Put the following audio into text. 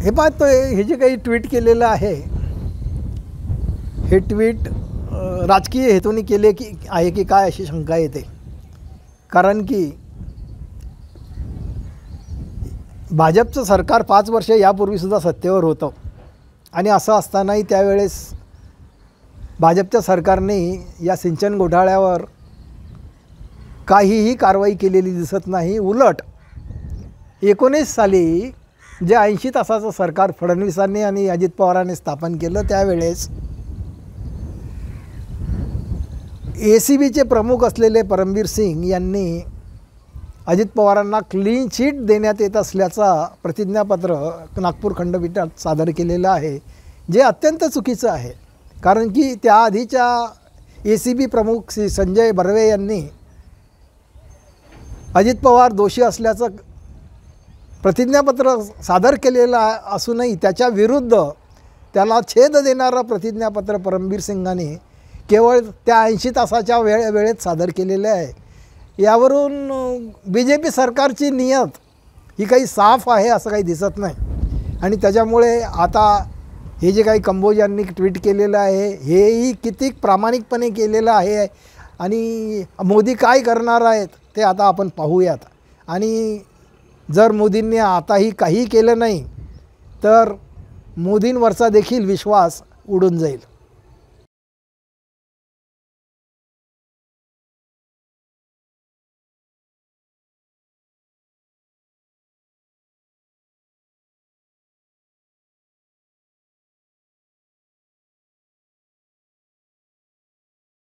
हे पाहतोय हे जे काही ट्विट केलेलं आहे हे ट्विट राजकीय हेतूने केले की आहे की काय अशी शंका येते. कारण की भाजपचं सरकार 5 वर्ष यापूर्वीसुद्धा सत्तेवर होतं आणि असं असतानाही त्यावेळेस भाजपच्या सरकारने या सिंचन घोटाळ्यावर काहीही कारवाई केलेली दिसत नाही. उलट 19 साली जे 80 तासाचं सरकार फडणवीसांनी आणि अजित पवारांनी स्थापन केलं त्यावेळेस ACBचे प्रमुख असलेले परमबीर सिंग यांनी अजित पवारांना क्लीन चिट देण्यात येत असल्याचा प्रतिज्ञापत्र नागपूर खंडपीठात सादर केलेलं आहे, जे अत्यंत चुकीचं आहे. कारण की त्याआधीच्या ACB प्रमुख श्री संजय बर्वे यांनी अजित पवार दोषी असल्याचं प्रतिज्ञापत्र सादर केलेलं असूनही त्याच्या विरुद्ध त्याला छेद देणारं प्रतिज्ञापत्र परमबीर सिंगांनी केवळ त्या 80 तासाच्या वेळेत सादर केलेले आहे. यावरून BJP सरकारची नियत ही काही साफ आहे असं काही दिसत नाही. आणि त्याच्यामुळे आता हे जे काही कंबोज यांनी ट्विट केलेलं आहे हेही किती प्रामाणिकपणे केलेलं आहे आणि मोदी काय करणार आहेत ते आता आपण पाहूयात. आणि जर मोदींनी आताही काही केलं नाही तर मोदींवरचा देखील विश्वास उडून जाईल.